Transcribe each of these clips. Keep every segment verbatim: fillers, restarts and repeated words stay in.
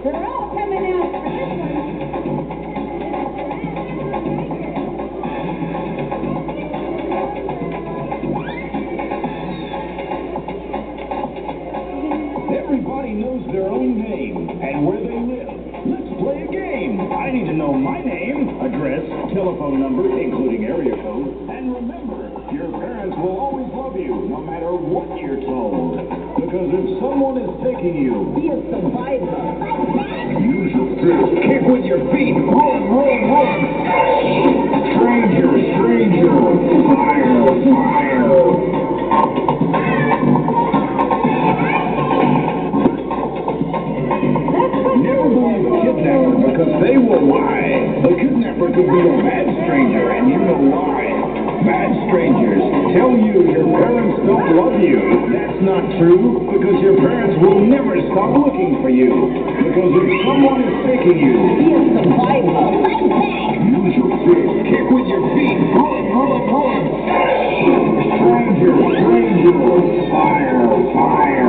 They're all coming out for this one. Everybody knows their own name and where they live. Let's play a game. I need to know my name, address, telephone number, including area code, and remember, your parents will always love you, no matter what you're told. Because if someone is taking you, Be a survivor. use your fist, kick with your feet, run, run, run. Stranger, stranger, fire, fire. Never believe a kidnapper because they will lie. A kidnapper could be a bad stranger, and you know why. Bad strangers tell you your parents don't love you. That's not true, because your parents will never stop looking for you. Because if someone is taking you, Be a survivor. use your fist, kick with your feet, run, run, run. Stranger, stranger, fire, fire.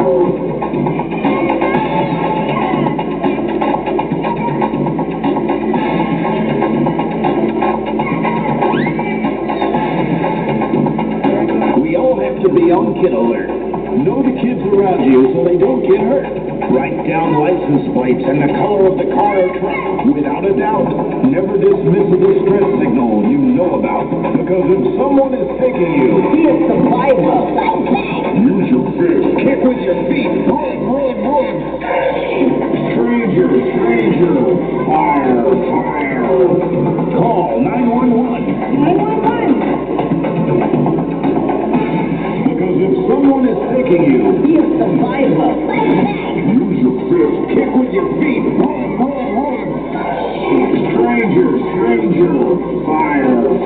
We all have to be on kid alert. Know the kids around you so they don't get hurt. Write down license plates and the color of the car or truck without a doubt. Never dismiss a distress signal you know about. Because if someone is taking you, Be a survivor. use your fist, kick with your feet, run, run, run. Stranger, stranger, fire, fire. Call nine one one. nine one one. Because if someone is taking you, Be a survivor. use your fist, kick with your feet, run, run, run. Stranger, stranger, fire,